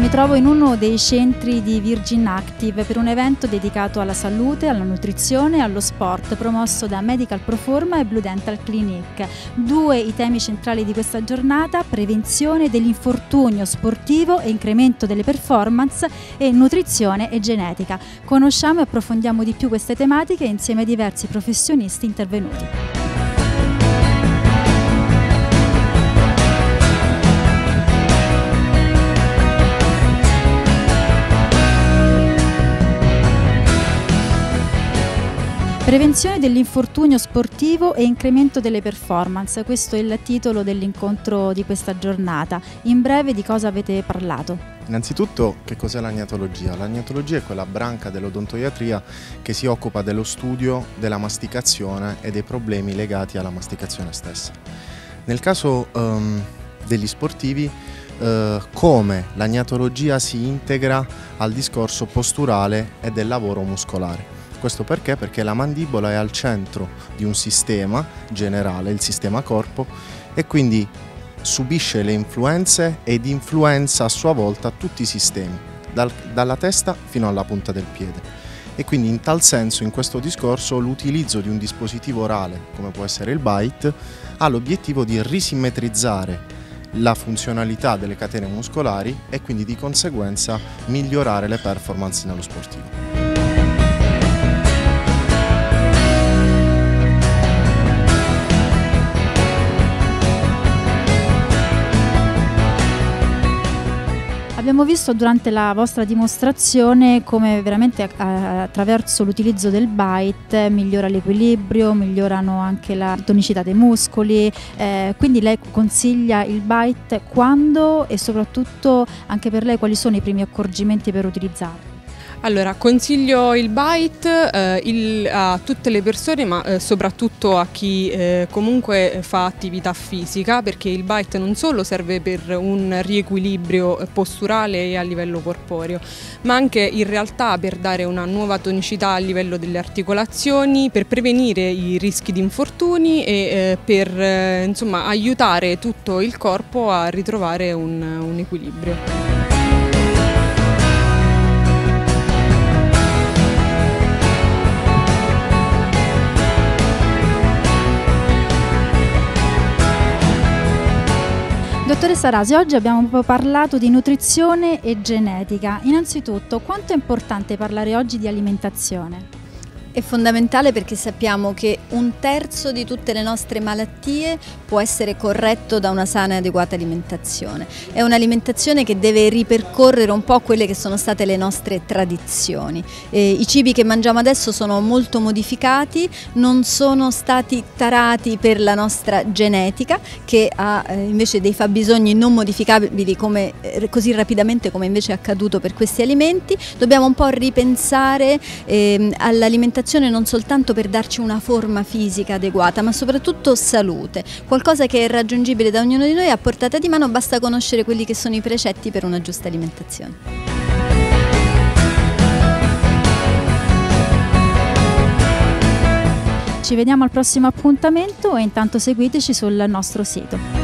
Mi trovo in uno dei centri di Virgin Active per un evento dedicato alla salute, alla nutrizione e allo sport promosso da Medical Proforma e Blue Dental Clinic. Due i temi centrali di questa giornata: prevenzione dell'infortunio sportivo e incremento delle performance, e nutrizione e genetica. Conosciamo e approfondiamo di più queste tematiche insieme ai diversi professionisti intervenuti. Prevenzione dell'infortunio sportivo e incremento delle performance, questo è il titolo dell'incontro di questa giornata. In breve, di cosa avete parlato? Innanzitutto, che cos'è l'agnatologia? L'agnatologia è quella branca dell'odontoiatria che si occupa dello studio della masticazione e dei problemi legati alla masticazione stessa. Nel caso degli sportivi, come l'agnatologia si integra al discorso posturale e del lavoro muscolare. Questo perché? Perché la mandibola è al centro di un sistema generale, il sistema corpo, e quindi subisce le influenze ed influenza a sua volta tutti i sistemi, dalla testa fino alla punta del piede. E quindi in tal senso, in questo discorso, l'utilizzo di un dispositivo orale, come può essere il bite, ha l'obiettivo di risimmetrizzare la funzionalità delle catene muscolari e quindi di conseguenza migliorare le performance nello sportivo. Abbiamo visto durante la vostra dimostrazione come veramente attraverso l'utilizzo del bite migliora l'equilibrio, migliorano anche la tonicità dei muscoli, quindi lei consiglia il bite quando e soprattutto anche per lei quali sono i primi accorgimenti per utilizzarlo? Allora, consiglio il bite a tutte le persone, ma soprattutto a chi comunque fa attività fisica, perché il bite non solo serve per un riequilibrio posturale e a livello corporeo, ma anche in realtà per dare una nuova tonicità a livello delle articolazioni, per prevenire i rischi di infortuni e per insomma, aiutare tutto il corpo a ritrovare un equilibrio. Dottoressa Rasi, oggi abbiamo parlato di nutrizione e genetica. Innanzitutto, quanto è importante parlare oggi di alimentazione? È fondamentale perché sappiamo che 1/3 di tutte le nostre malattie può essere corretto da una sana e adeguata alimentazione. È un'alimentazione che deve ripercorrere un po' quelle che sono state le nostre tradizioni. I cibi che mangiamo adesso sono molto modificati, non sono stati tarati per la nostra genetica, che ha invece dei fabbisogni non modificabili così rapidamente come invece è accaduto per questi alimenti. Dobbiamo un po' ripensare all'alimentazione non soltanto per darci una forma fisica adeguata, ma soprattutto salute, qualcosa che è raggiungibile da ognuno di noi a portata di mano, basta conoscere quelli che sono i precetti per una giusta alimentazione. Ci vediamo al prossimo appuntamento e intanto seguiteci sul nostro sito.